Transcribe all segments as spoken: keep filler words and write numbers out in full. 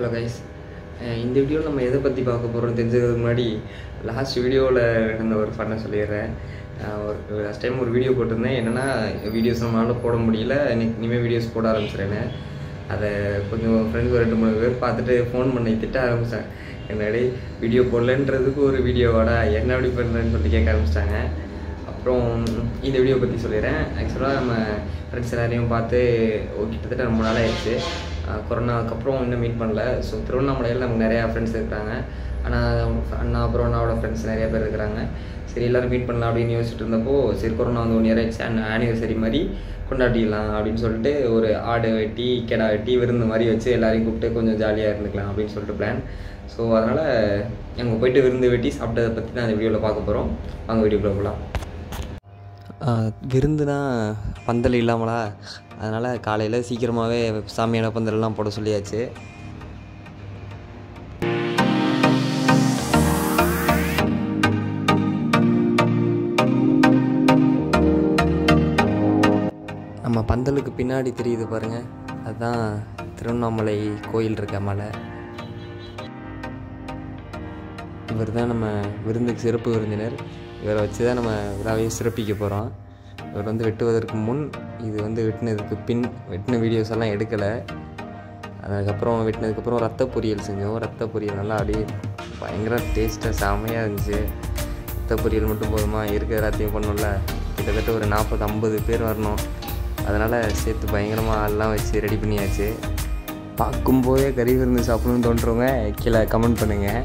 Hello guys, இந்த வீடியோவில் நம்ம எதை பற்றி பார்க்க போகிறோம்னு தெரிஞ்சதுக்கு முன்னாடி லாஸ்ட் வீடியோவில் நடந்த ஒரு ஃபன்னை சொல்லிடுறேன். ஒரு லாஸ்ட் டைம் ஒரு வீடியோ போட்டிருந்தேன். என்னென்னா வீடியோஸ் நம்மளால் போட முடியல, இன்னைக்கு இனிமேல் வீடியோஸ் போட ஆரம்பிச்சிடுறேன்னு. அதை கொஞ்சம் ஃப்ரெண்ட்ஸ் ஒரு ரெண்டு மூணு பேர் பார்த்துட்டு ஃபோன் பண்ணி திட்ட ஆரம்பித்தேன். என்னடி வீடியோ போடலன்றதுக்கு ஒரு வீடியோவோட என்ன அப்படி பண்ணுறேன்னு சொல்லி கேட்க ஆரம்பிச்சிட்டாங்க. அப்புறம் இந்த வீடியோ பற்றி சொல்லிடுறேன். ஆக்சுவலாக நம்ம ஃப்ரெண்ட்ஸ் எல்லாரையும் பார்த்து கிட்டத்தட்ட ரொம்ப நாள் ஆயிடுச்சு. கொரோனாவுக்கு அப்புறம் இன்னும் மீட் பண்ணல. ஸோ திருவண்ணாமலையில் நமக்கு நிறையா ஃப்ரெண்ட்ஸ் இருக்காங்க. ஆனால் அண்ணா அப்புறம் அண்ணாவோட ஃப்ரெண்ட்ஸ் நிறைய பேர் இருக்கிறாங்க. சரி எல்லோரும் மீட் பண்ணலாம் அப்படின்னு யோசிச்சுட்டு இருந்தப்போ, சரி கொரோனா வந்து ஒன் இயர் ஆயிடுச்சு, ஆனிவர்சரி மாதிரி கொண்டாடிடலாம் அப்படின்னு சொல்லிட்டு ஒரு ஆடு வெட்டி கெடா வெட்டி விருந்து மாதிரி வச்சு எல்லாரையும் கூப்பிட்டு கொஞ்சம் ஜாலியாக இருந்துக்கலாம் அப்படின்னு சொல்லிட்டு பிளான். ஸோ அதனால் அங்கே போய்ட்டு விருந்து வெட்டி சாப்பிட்டதை பற்றி தான் அந்த வீடியோவில் பார்க்க போகிறோம். வாங்க வீடியோக்குள்ளே போகலாம். விருந்துனா பந்தல் இல்லாமலா, அதனால் காலையில் சீக்கிரமாகவே சாமியான பந்தலெல்லாம் போட சொல்லியாச்சு. நம்ம பந்தலுக்கு பின்னாடி தெரியுது பாருங்கள், அதுதான் திருவண்ணாமலை கோயில் இருக்க மலை. இவர் தான் நம்ம விருந்துக்கு சிறப்பு விருந்தினர். இவரை வச்சு தான் நம்ம விழாவையே சிறப்பிக்க போகிறோம். இவர் வந்து வெட்டுவதற்கு முன், இது வந்து வெட்டினதுக்கு பின், வெட்டின வீடியோஸ் எல்லாம் எடுக்கலை. அதுக்கப்புறம் வெட்டினதுக்கப்புறம் ரத்த பொரியல் செஞ்சோம். ரத்த பொரியல் நல்லா அப்படியே பயங்கர டேஸ்ட்டாக செமையாக இருந்துச்சு. ரத்த பொரியல் மட்டும் போதுமா, இருக்கிற எல்லாத்தையும் பண்ணோம்ல, கிட்டத்தட்ட ஒரு நாற்பது ஐம்பது பேர் வரணும். அதனால் சேர்த்து பயங்கரமாக எல்லாம் வச்சு ரெடி பண்ணியாச்சு. பார்க்கும்போதே கறி விருந்து சாப்பிடணும்னு தோன்றவங்க கீழே கமெண்ட் பண்ணுங்கள்.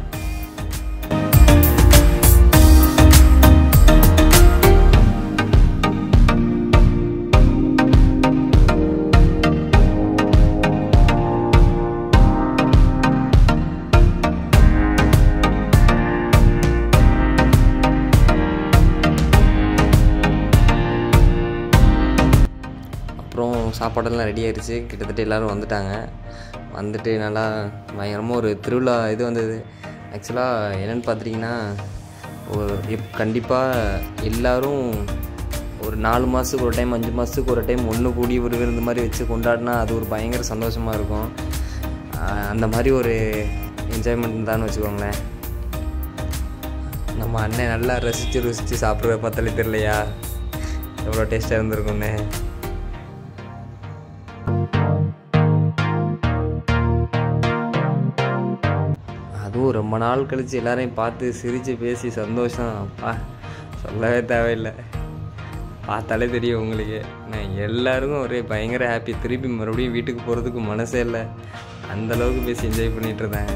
அப்புறம் சாப்பாடெல்லாம் ரெடி ஆகிடுச்சு. கிட்டத்தட்ட எல்லோரும் வந்துட்டாங்க. வந்துட்டு நல்லா பயங்கரமாக ஒரு திருவிழா இது வந்தது. ஆக்சுவலாக என்னென்னு பார்த்துட்டிங்கன்னா, ஒரு இப் கண்டிப்பாக எல்லோரும் ஒரு நாலு மாதத்துக்கு ஒரு டைம், அஞ்சு மாதத்துக்கு ஒரு டைம் ஒன்று கூடி ஒரு விருந்து மாதிரி வச்சு கொண்டாடினா அது ஒரு பயங்கர சந்தோஷமாக இருக்கும். அந்த மாதிரி ஒரு என்ஜாய்மெண்ட் தான் வச்சுக்கோங்களேன். நம்ம அண்ணன் நல்லா ரசித்து ருசித்து சாப்பிட்ற பார்த்தாலே தெரியலையா எவ்வளோ டேஸ்ட்டாக இருந்திருக்குன்னு. அதுவும் ரொம்ப நாள் கழித்து எல்லாரையும் பார்த்து சிரித்து பேசி சந்தோஷம் அப்பா சொல்லவே தேவையில்லை. பார்த்தாலே தெரியும் உங்களுக்கு. நான் எல்லாருக்கும் ஒரே பயங்கர ஹாப்பி. திருப்பி மறுபடியும் வீட்டுக்கு போகிறதுக்கு மனசே இல்லை, அந்தளவுக்கு பேசி என்ஜாய் பண்ணிகிட்டு இருந்தாங்க.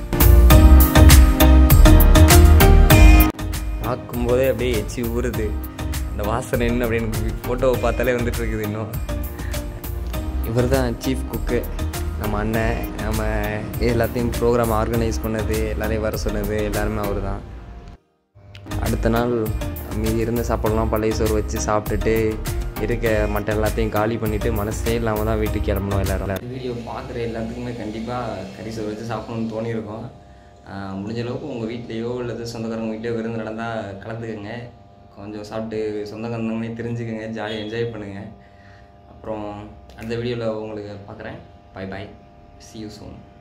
பார்க்கும்போதே அப்படியே எச்சி ஊறுது. அந்த வாசனை என்ன அப்படின்னு ஃபோட்டோவை பார்த்தாலே வந்துட்டு இருக்குது. இன்னும் இவர் தான் சீஃப் குக்கு, நம்ம அண்ணன். நம்ம எல்லாத்தையும் ப்ரோக்ராம் ஆர்கனைஸ் பண்ணது, எல்லாரையும் வர சொன்னது எல்லாருமே அவர் தான். அடுத்த நாள் மீதி இருந்த சாப்பாடெல்லாம் பழைய சோறு வச்சு சாப்பிட்டுட்டு இருக்க மட்டன் எல்லாத்தையும் காலி பண்ணிவிட்டு மனசே இல்லாமல் தான் வீட்டுக்கு கிளம்பணும். எல்லோரும் வீடியோ பார்க்குற எல்லாத்துக்குமே கண்டிப்பாக கறி சோறு வச்சு சாப்பிடணும்னு தோணியிருக்கும். முடிஞ்ச அளவுக்கு உங்கள் வீட்லேயோ இல்லை சொந்தக்காரங்க வீட்லேயோ விருந்து நடந்தால் கலந்துக்கங்க. கொஞ்சம் சாப்பிட்டு சொந்தக்காரங்களே தெரிஞ்சுக்கங்க, ஜாலியாக என்ஜாய் பண்ணுங்கள். அப்புறம் அடுத்த வீடியோவில் உங்களுக்கு பார்க்குறேன். Bye bye. See you soon.